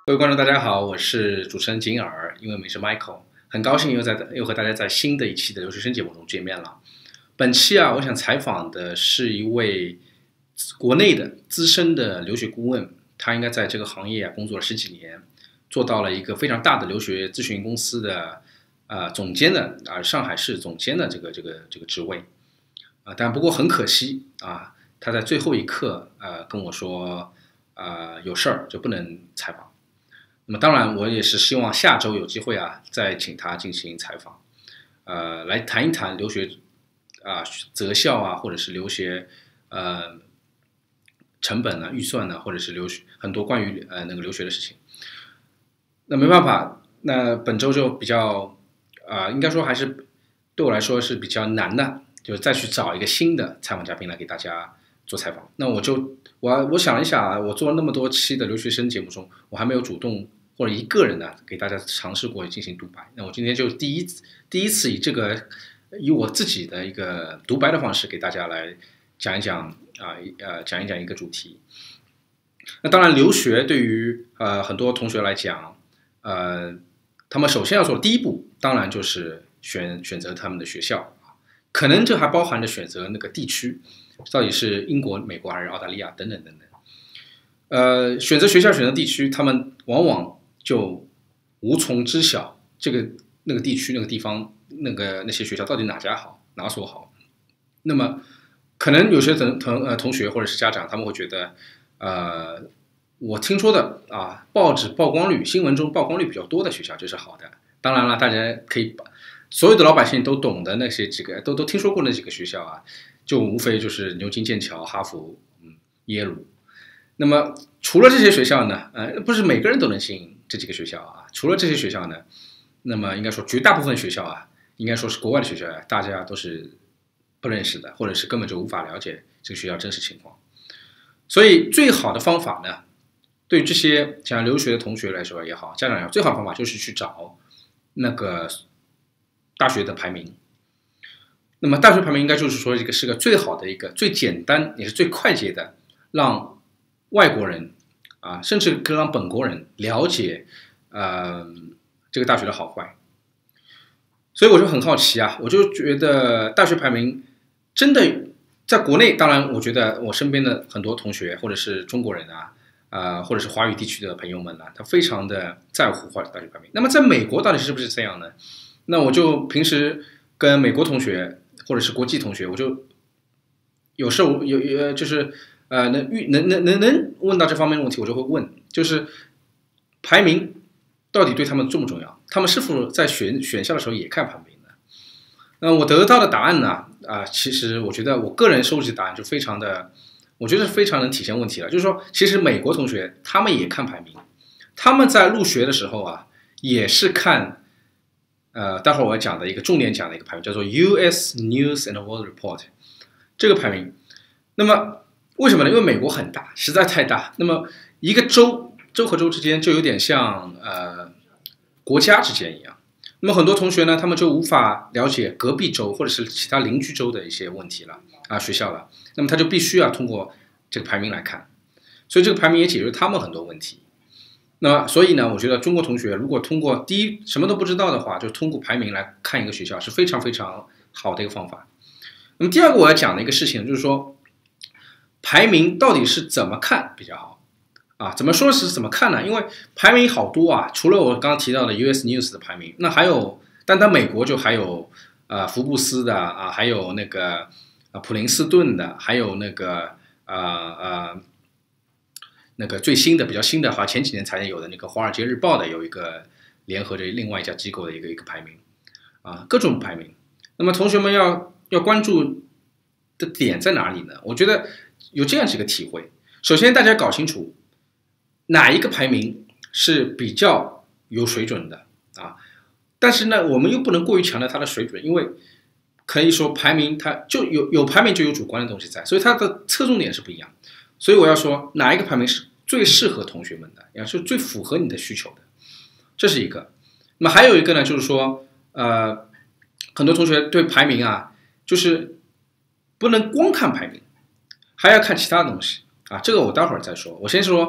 各位观众，大家好，我是主持人景尔，英文名是 Michael， 很高兴又和大家在新的一期的留学生节目中见面了。本期我想采访的是一位国内的资深的留学顾问，他应该在这个行业工作了10几年，做到了一个非常大的留学咨询公司的总监的上海市总监的这个职位但不过很可惜他在最后一刻跟我说有事儿就不能采访。那么当然，我也是希望下周有机会再请他进行采访，来谈一谈留学择校或者是留学成本预算或者是留学很多关于那个留学的事情。那没办法，那本周就比较应该说还是对我来说是比较难的，就是再去找一个新的采访嘉宾来给大家做采访。那我想了一下我做了那么多期的留学生节目中，我还没有主动或者一个人给大家尝试过进行独白。那我今天就第一次以我自己的一个独白的方式给大家来讲一讲一个主题。那当然，留学对于很多同学来讲，他们首先要做的第一步，当然就是选择他们的学校，可能这还包含着选择那个地区，到底是英国、美国还是澳大利亚等等等等。选择学校、选择地区，他们往往就无从知晓那个地区、那个地方、那些学校到底哪家好、哪所好。那么，可能有些同学或者是家长，他们会觉得，我听说的报纸曝光率、新闻中曝光率比较多的学校就是好的。当然了，大家可以把所有的老百姓都懂的那些几个都听说过那几个学校就无非就是牛津、剑桥、哈佛、耶鲁。那么除了这些学校呢，不是每个人都能吸引这几个学校除了这些学校呢，那么应该说绝大部分学校应该说是国外的学校大家都是不认识的，或者是根本就无法了解这个学校真实情况。所以最好的方法呢，对于这些想要留学的同学来说也好，家长也好，最好的方法就是去找那个大学的排名。那么大学排名应该就是说是个最好的一个最简单也是最快捷的，让外国人甚至可以让本国人了解这个大学的好坏。所以我就很好奇我就觉得大学排名真的在国内，当然我觉得我身边的很多同学或者是中国人或者是华语地区的朋友们他非常的在乎大学排名。那么在美国到底是不是这样呢？那我就平时跟美国同学或者是国际同学，我就有时候就是能问到这方面的问题，我就会问，就是排名到底对他们重不重要？他们是否在选校的时候也看排名呢？那我得到的答案呢？其实我觉得我个人收集的答案就我觉得非常能体现问题了。就是说，其实美国同学他们也看排名，他们在入学的时候也是看待会儿我要讲的一个重点讲的一个排名，叫做 US News and World Report 这个排名。那么为什么呢？因为美国很大，实在太大。那么一个州和州之间就有点像国家之间一样。那么很多同学呢，他们就无法了解隔壁州或者是其他邻居州的一些问题了学校了。那么他就必须通过这个排名来看，所以这个排名也解决他们很多问题。那么所以呢，我觉得中国同学如果通过第一什么都不知道的话，就通过排名来看一个学校是非常非常好的一个方法。那么第二个我要讲的一个事情就是说，排名到底是怎么看比较好怎么说是怎么看呢？因为排名好多除了我刚刚提到的 US News 的排名，那还有，但它美国就还有福布斯的还有那个普林斯顿的，还有那个那个最新的比较新的前几年才有的那个华尔街日报的有一个联合着另外一家机构的一个排名各种排名。那么同学们要关注的点在哪里呢？我觉得有这样几个体会。首先大家搞清楚哪一个排名是比较有水准的但是呢，我们又不能过于强调它的水准，因为可以说排名它就有排名就有主观的东西在，所以它的侧重点是不一样。所以我要说哪一个排名是最适合同学们的，也是最符合你的需求的，这是一个。那么还有一个呢，就是说很多同学对排名就是不能光看排名，还要看其他东西这个我待会儿再说。我先说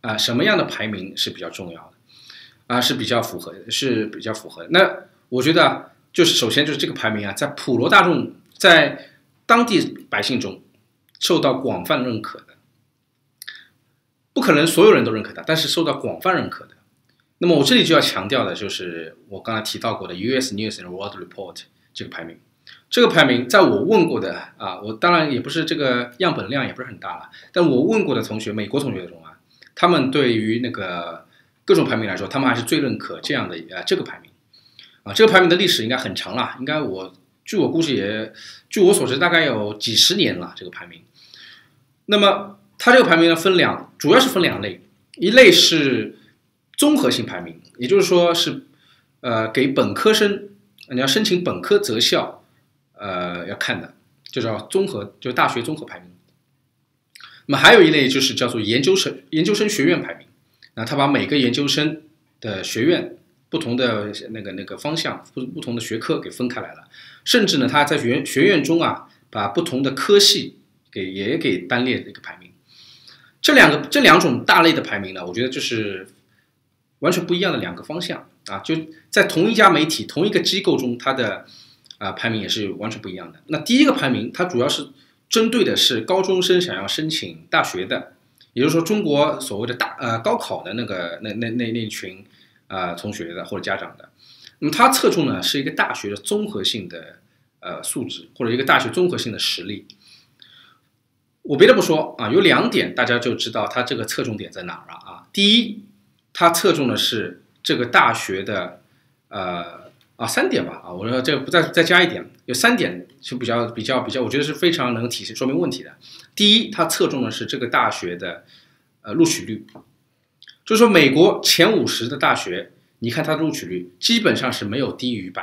什么样的排名是比较重要的是比较符合的。那我觉得就是首先就是这个排名在普罗大众在当地百姓中受到广泛认可的，不可能所有人都认可它，但是受到广泛认可的。那么我这里就要强调的就是我刚才提到过的 US News and World Report 这个排名。这个排名在我问过的我当然也不是这个样本量也不是很大了，但我问过的同学，美国同学中他们对于那个各种排名来说，他们还是最认可这样的这个排名这个排名的历史应该很长了，应该据我估计据我所知大概有几十年了这个排名。那么它这个排名呢主要是分两类，一类是综合性排名，也就是说是给本科生你要申请本科择校要看的，就叫大学综合排名。那么还有一类就是叫做研究生学院排名，那他把每个研究生的学院不同的那个方向不同的学科给分开来了，甚至呢他在学院中把不同的科系也给单列一个排名。这两种大类的排名呢，我觉得就是完全不一样的两个方向就在同一家媒体同一个机构中，它的排名也是完全不一样的。那第一个排名它主要是针对的是高中生想要申请大学的，也就是说中国所谓的高考的那群同学的或者家长的。那么它侧重呢是一个大学的综合性的素质，或者一个大学综合性的实力。我别的不说有两点大家就知道它这个侧重点在哪儿了第一，它侧重的是这个大学的三点吧我说这个再加一点，有三点是比较，我觉得是非常能体现说明问题的。第一，它侧重的是这个大学的录取率，就是说美国前50的大学，你看它的录取率基本上是没有低于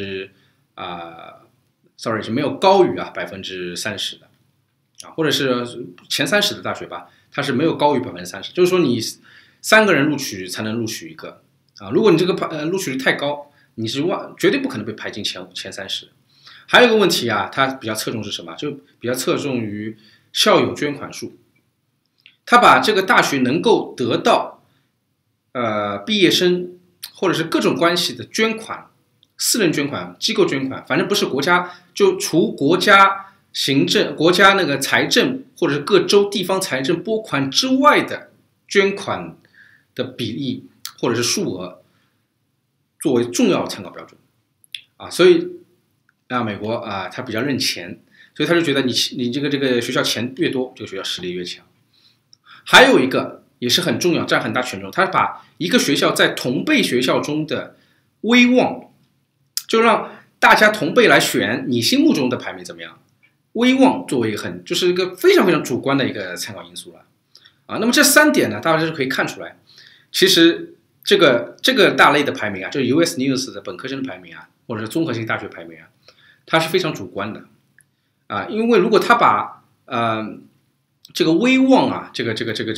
是没有高于30%的或者是前30的大学吧，它是没有高于30%，就是说你3个人录取才能录取一个如果你这个录取率太高，你是绝对不可能被排进前30。还有一个问题它比较侧重是什么？就比较侧重于校友捐款数，他把这个大学能够得到毕业生或者是各种关系的捐款，私人捐款、机构捐款，反正不是国家，就除国家行政、国家那个财政或者是各州地方财政拨款之外的捐款的比例或者是数额作为重要的参考标准所以美国他比较认钱，所以他就觉得你这个学校钱越多，这个学校实力越强。还有一个也是很重要，占很大权重，他把一个学校在同辈学校中的威望，就让大家同辈来选你心目中的排名怎么样，威望作为就是一个非常非常主观的一个参考因素了那么这3点呢，大家就可以看出来，其实这个大类的排名就是 US News 的本科生排名或者是综合性大学排名它是非常主观的因为如果他把这个威望这个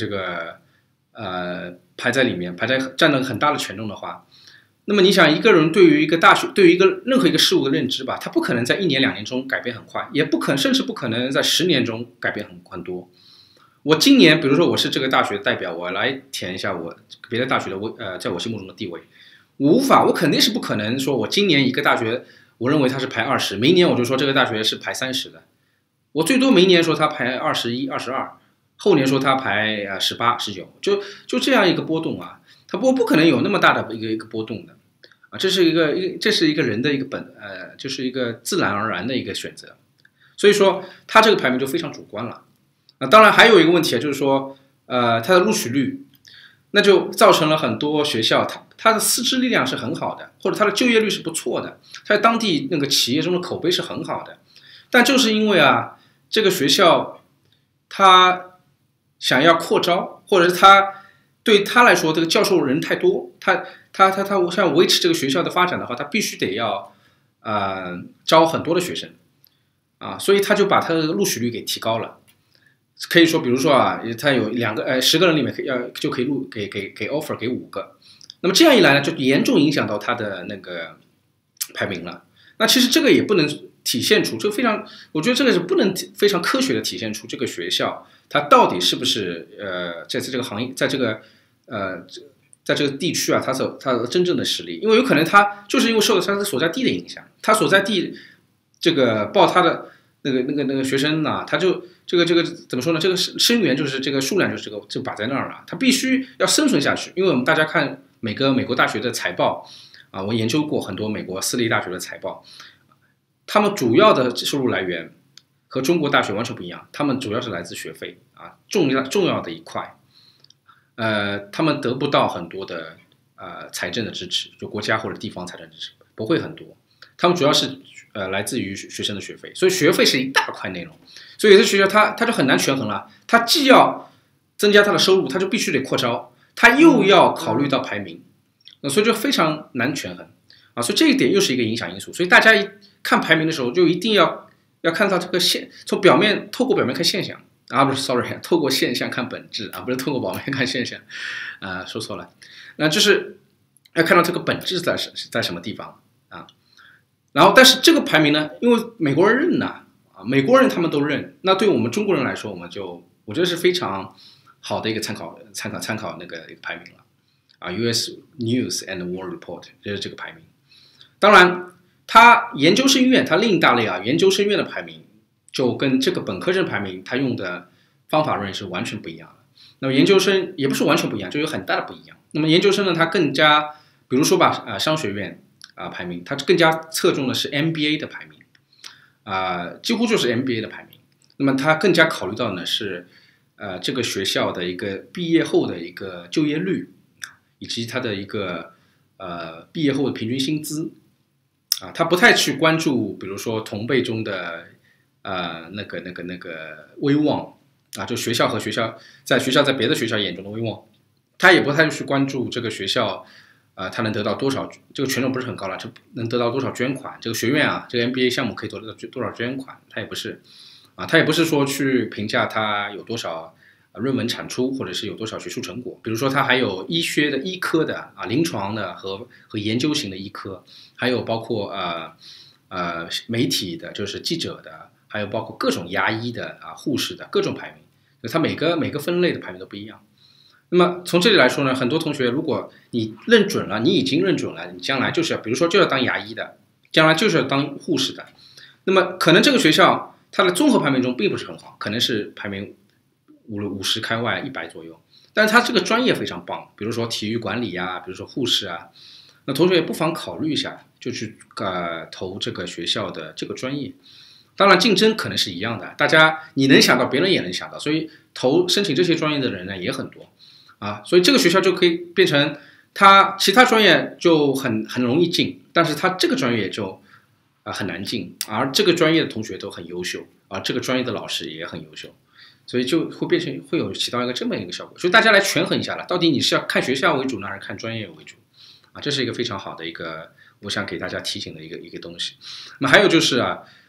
排在里面，占了很大的权重的话，那么你想一个人对于一个大学，对于任何一个事物的认知吧，他不可能在1年2年中改变很快，甚至不可能在10年中改变很多。我今年比如说我是这个大学的代表，我来填一下我别的大学的在我心目中的地位，我肯定是不可能说我今年一个大学我认为它是排20，明年我就说这个大学是排30的，我最多明年说它排21、22，后年说它排18、19，就这样一个波动它不可能有那么大的一个波动的这是一个人的一个就是一个自然而然的一个选择，所以说它这个排名就非常主观了当然还有一个问题就是说它的录取率，那就造成了很多学校它的师资力量是很好的，或者它的就业率是不错的，它在当地那个企业中的口碑是很好的，但就是因为这个学校它想要扩招，或者是对他来说这个教授人太多，他想维持这个学校的发展的话，他必须得要招很多的学生所以他就把他的录取率给提高了。可以说比如说他有10个人里面就可以给 offer 给5个，那么这样一来呢，就严重影响到他的那个排名了。那其实这个也不能体现出我觉得这个是不能非常科学的体现出这个学校它到底是不是在这个行业，在这个在这个地区啊，它的真正的实力，因为有可能它就是因为受到它所在地的影响，它所在地这个报它的那个学生呢，他就这个怎么说呢？这个生源就是这个数量就是就摆在那儿了，它必须要生存下去。因为我们大家看每个美国大学的财报啊，我研究过很多美国私立大学的财报，他们主要的收入来源和中国大学完全不一样，他们主要是来自学费啊，重要的一块。他们得不到很多的财政的支持，就国家或者地方财政支持不会很多，他们主要是来自于学生的学费，所以学费是一大块内容，所以有些学校它就很难权衡了，它既要增加它的收入，它就必须得扩招，它又要考虑到排名，所以就非常难权衡啊，所以这一点又是一个影响因素，所以大家一看排名的时候就一定要看到这个从透过表面看现象。不是 ，sorry， 透过现象看本质啊，不是透过表面看现象，说错了，那就是要看到这个本质在什么地方啊。然后，但是这个排名呢，因为美国人认呐，美国人他们都认，那对我们中国人来说，我觉得是非常好的一个参考那个一个排名了啊 ，US News and World Report 就是这个排名。当然，它研究生院它另一大类啊，研究生院的排名。就跟这个本科生排名，他用的方法论是完全不一样的。那么研究生也不是完全不一样，就有很大的不一样。那么研究生呢，它更加，比如说吧，商学院排名，它更加侧重的是 MBA 的排名，几乎就是 MBA 的排名。那么它更加考虑到呢是，这个学校的一个毕业后的一个就业率，以及它的一个毕业后的平均薪资，它不太去关注，比如说同辈中的。那个威望啊，就学校和学校在别的学校眼中的威望，他也不太去关注这个学校，他能得到多少，这个权重不是很高了，就能得到多少捐款，这个学院啊，这个 MBA 项目可以得到多少捐款，他也不是，他也不是说去评价他有多少论文产出，或者是有多少学术成果，比如说他还有医科的临床的和研究型的医科，还有包括媒体的，就是记者的。还有包括各种牙医的护士的各种排名，它每个分类的排名都不一样。那么从这里来说呢，很多同学如果你认准了，你已经认准了，你将来就是比如说就要当牙医的，将来就是要当护士的，那么可能这个学校它的综合排名中并不是很好，可能是排名50开外100左右，但是它这个专业非常棒，比如说体育管理比如说护士那同学也不妨考虑一下，就去投这个学校的这个专业。当然，竞争可能是一样的，大家你能想到，别人也能想到，所以申请这些专业的人呢也很多所以这个学校就可以变成其他专业就很容易进，但是他这个专业就很难进，而这个专业的同学都很优秀，而这个专业的老师也很优秀，所以就会起到一个这么一个效果，所以大家来权衡一下了，到底你是要看学校为主呢，还是看专业为主这是一个非常好的一个我想给大家提醒的一个东西。那么还有就是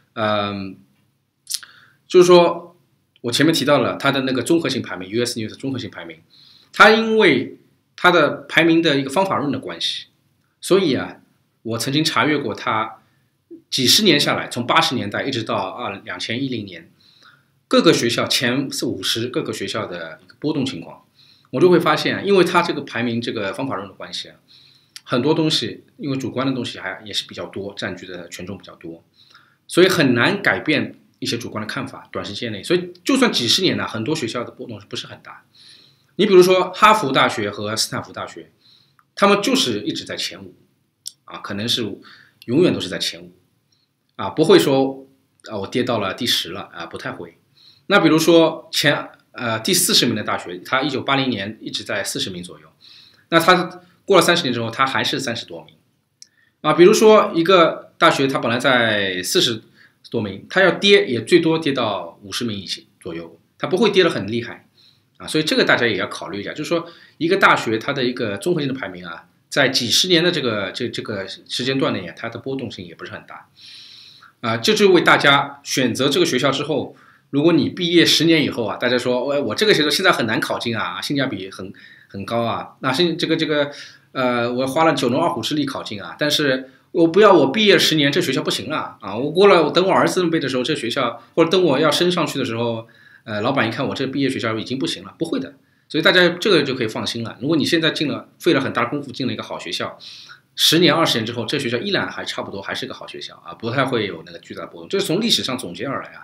就是说我前面提到了它的那个综合性排名 US News 综合性排名，它因为它的排名的一个方法论的关系，所以我曾经查阅过它几十年下来，从80年代一直到2010年各个学校前50各个学校的一个波动情况，我就会发现因为它这个排名这个方法论的关系很多东西因为主观的东西也是比较多，占据的权重比较多，所以很难改变一些主观的看法，短时间内，所以就算几十年很多学校的波动是不是很大？你比如说哈佛大学和斯坦福大学，他们就是一直在前5可能是永远都是在前5不会说我跌到了第10了不太会。那比如说第40名的大学，它1980年一直在40名左右，那它过了30年之后，它还是30多名比如说一个大学，它本来在40多名，它要跌也最多跌到50名左右，它不会跌得很厉害所以这个大家也要考虑一下，就是说一个大学它的一个综合性的排名在几十年的这个时间段内它的波动性也不是很大这就为大家选择这个学校之后，如果你毕业10年以后大家说我这个学校现在很难考进性价比很高那我花了9牛2虎之力考进但是我毕业10年这学校不行了我等我儿子辈的时候，这学校或者等我要升上去的时候，老板一看我这毕业学校已经不行了，不会的。 所以大家这个就可以放心了。如果你现在费了很大的功夫进了一个好学校，10年、20年之后，这学校依然还差不多还是个好学校啊，不太会有那个巨大的波动。这是从历史上总结而来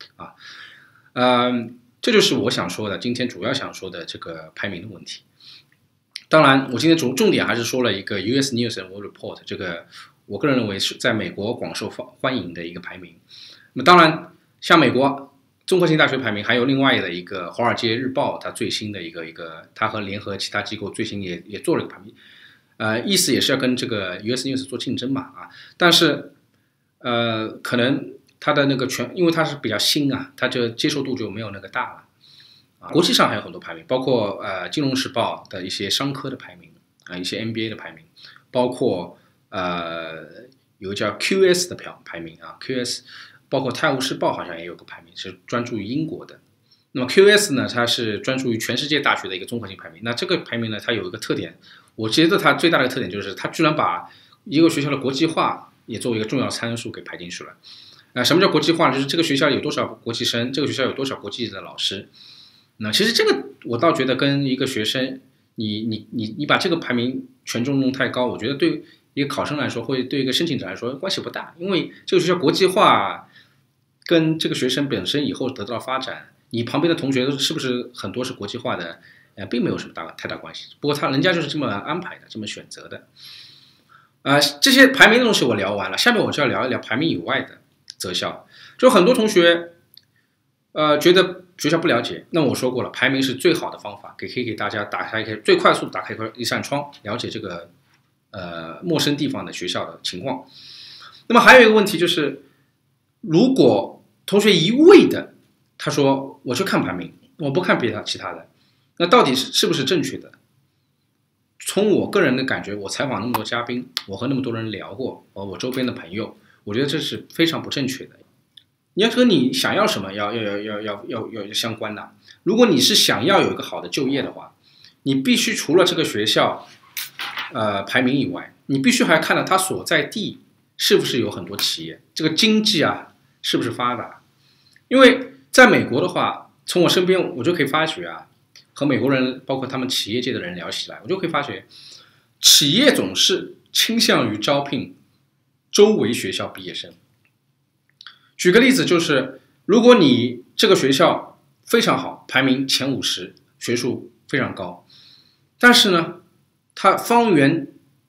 这就是我想说的，今天主要想说的这个排名的问题。当然，我今天重点还是说了一个 US News and World Report， 这个我个人认为是在美国广受欢迎的一个排名。那么当然，像美国综合性大学排名，还有另外的一个《华尔街日报》，它最新的一个，它和联合其他机构最新也做了一个排名，意思也是要跟这个 US News 做竞争嘛但是可能它的那个因为它是比较新它这接受度就没有那个大了国际上还有很多排名，包括金融时报的一些商科的排名一些 MBA 的排名，包括有个叫 QS 的排名QS。包括《泰晤士报》好像也有个排名，是专注于英国的。那么 QS 呢，它是专注于全世界大学的一个综合性排名。那这个排名呢，它有一个特点，我觉得它最大的特点就是它居然把一个学校的国际化也作为一个重要参数给排进去了。什么叫国际化呢？就是这个学校有多少国际生，这个学校有多少国际的老师。那其实这个我倒觉得跟一个学生，你把这个排名权重弄太高，我觉得对一个考生来说，会对一个申请者来说关系不大，因为这个学校国际化跟这个学生本身以后得到发展，你旁边的同学是不是很多是国际化的，并没有什么太大关系。不过人家就是这么安排的，这么选择的。这些排名的东西我聊完了，下面我就要聊一聊排名以外的择校。就很多同学，觉得学校不了解，那我说过了，排名是最好的方法，可以给大家最快速打开一扇窗，了解这个陌生地方的学校的情况。那么还有一个问题就是，如果同学一味的他说我就看排名，我不看其他的，那到底是不是正确的？从我个人的感觉，我采访那么多嘉宾，我和那么多人聊过，我周边的朋友，我觉得这是非常不正确的。你要和你想要什么要相关的。如果你是想要有一个好的就业的话，你必须除了这个学校排名以外，你必须还看到它所在地是不是有很多企业，这个经济是不是发达。因为在美国的话，从我身边我就可以发觉和美国人包括他们企业界的人聊起来，我就可以发觉企业总是倾向于招聘周围学校毕业生。举个例子，就是如果你这个学校非常好，排名前50，学术非常高，但是呢它方圆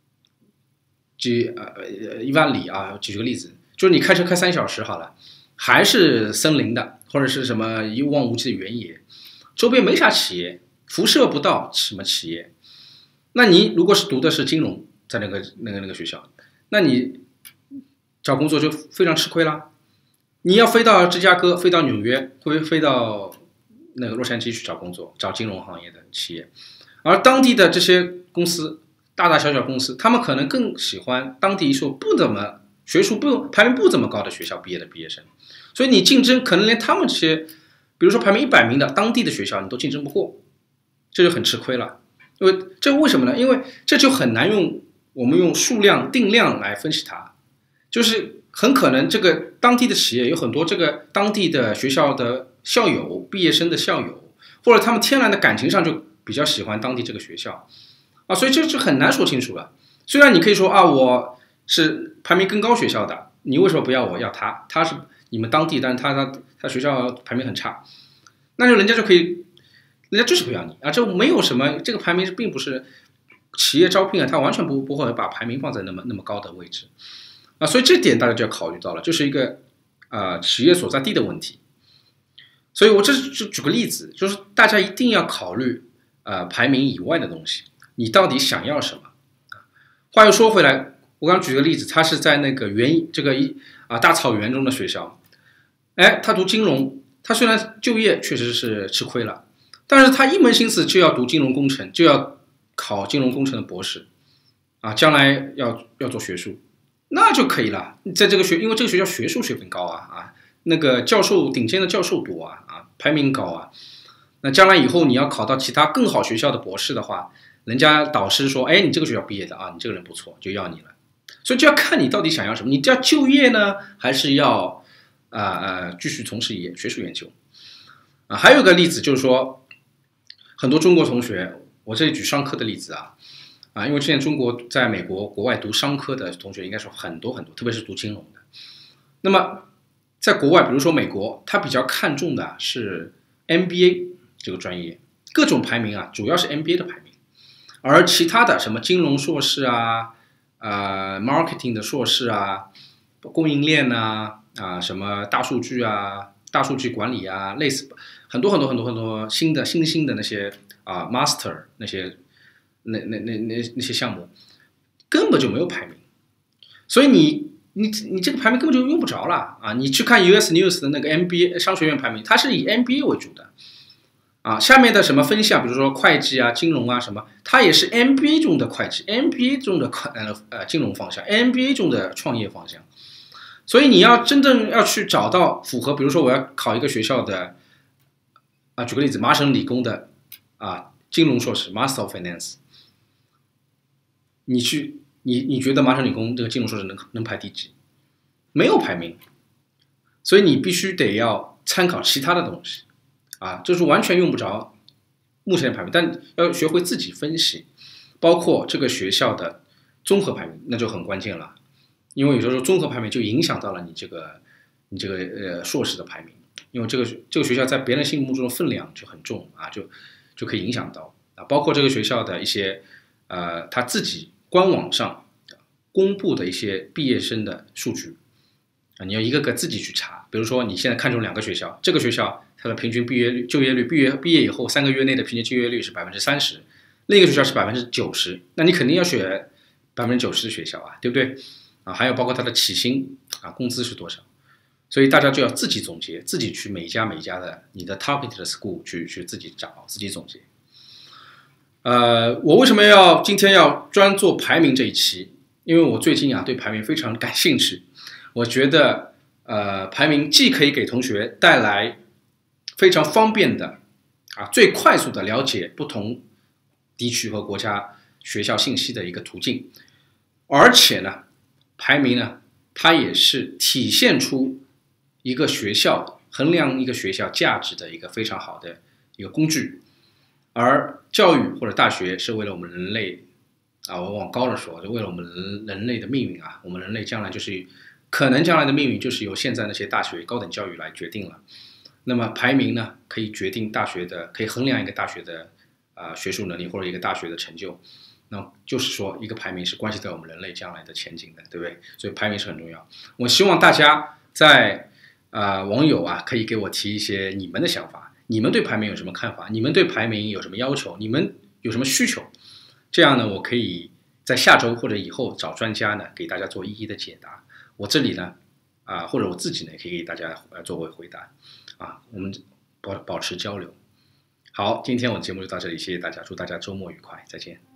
1万里举个例子，就是你开车开3小时好了，还是森林的，或者是什么一望无际的原野，周边没啥企业，辐射不到什么企业。那你如果是读的是金融，在那个学校，那你找工作就非常吃亏啦。你要飞到芝加哥，飞到纽约，会飞到那个洛杉矶去找工作，找金融行业的企业，而当地的这些公司，大大小小公司，他们可能更喜欢当地一所学术排名不怎么高的学校毕业的毕业生，所以你竞争可能连他们这些，比如说排名100名的当地的学校，你都竞争不过，这就很吃亏了。因为这为什么呢？因为这就很难我们用数量定量来分析它，就是很可能这个当地的企业有很多这个当地的学校的校友、毕业生的校友，或者他们天然的感情上就比较喜欢当地这个学校所以这就很难说清楚了。虽然你可以说我是排名更高学校的，你为什么不要我，要他是你们当地，但是他学校排名很差，那就人家就是不要你这没有什么，这个排名并不是企业招聘他完全不会把排名放在那么高的位置所以这点大家就要考虑到了，就是一个企业所在地的问题。所以我就举个例子，就是大家一定要考虑排名以外的东西，你到底想要什么话又说回来，我刚举个例子，他是在那个大草原中的学校，他读金融，他虽然就业确实是吃亏了，但是他一门心思就要读金融工程，就要考金融工程的博士将来要做学术，那就可以了。在这个因为这个学校学术水平高那个顶尖的教授多排名高那将来以后你要考到其他更好学校的博士的话，人家导师说你这个学校毕业的你这个人不错，就要你了。所以就要看你到底想要什么，你要就业呢，还是要继续从事学术研究还有一个例子就是说很多中国同学，我这里举商科的例子因为现在中国在美国国外读商科的同学应该是很多很多，特别是读金融的。那么在国外，比如说美国，他比较看重的是 MBA 这个专业，各种排名主要是 MBA 的排名，而其他的什么金融硕士marketing 的硕士供应链什么大数据大数据管理类似很多很多很多很多新的那些master 那些项目根本就没有排名，所以你这个排名根本就用不着了你去看 US News 的那个 MBA 商学院排名，它是以 MBA 为主的下面的什么分项，比如说会计金融什么，它也是 MBA 中的会计 ，MBA 中的金融方向 ，MBA 中的创业方向。所以你要真正要去找到符合，比如说我要考一个学校的举个例子，麻省理工的金融硕士 Master of Finance， 你觉得麻省理工这个金融硕士能排第几？没有排名，所以你必须得要参考其他的东西就是完全用不着目前的排名，但要学会自己分析，包括这个学校的综合排名，那就很关键了。因为有时候综合排名就影响到了你这个硕士的排名，因为这个学校在别人心目中的分量就很重就可以影响到包括这个学校的一些他自己官网上公布的一些毕业生的数据你要一个个自己去查。比如说你现在看中2个学校，这个学校它的平均就业率毕业以后3个月内的平均就业率是30%，另一个学校是90%，那你肯定要选90%的学校对不对还有包括它的起薪工资是多少，所以大家就要自己总结，自己去每一家的你的 target 的 school 去自己找，自己总结。我为什么今天要专做排名这一期？因为我最近对排名非常感兴趣，我觉得排名既可以给同学带来非常方便的最快速的了解不同地区和国家学校信息的一个途径，而且呢排名呢它也是体现出一个学校衡量一个学校价值的一个非常好的一个工具。而教育或者大学是为了我们人类我往高了说，就为了我们人类的命运我们人类将来可能将来的命运就是由现在那些大学高等教育来决定了。那么排名呢可以决定可以衡量一个大学的学术能力或者一个大学的成就，那就是说一个排名是关系到我们人类将来的前景的，对不对？所以排名是很重要。我希望大家在网友可以给我提一些你们的想法，你们对排名有什么看法？你们对排名有什么要求？你们有什么需求？这样呢，我可以在下周或者以后找专家呢，给大家做一一的解答。我这里呢，或者我自己呢，可以给大家作为回答我们保持交流。好，今天我的节目就到这里，谢谢大家，祝大家周末愉快，再见。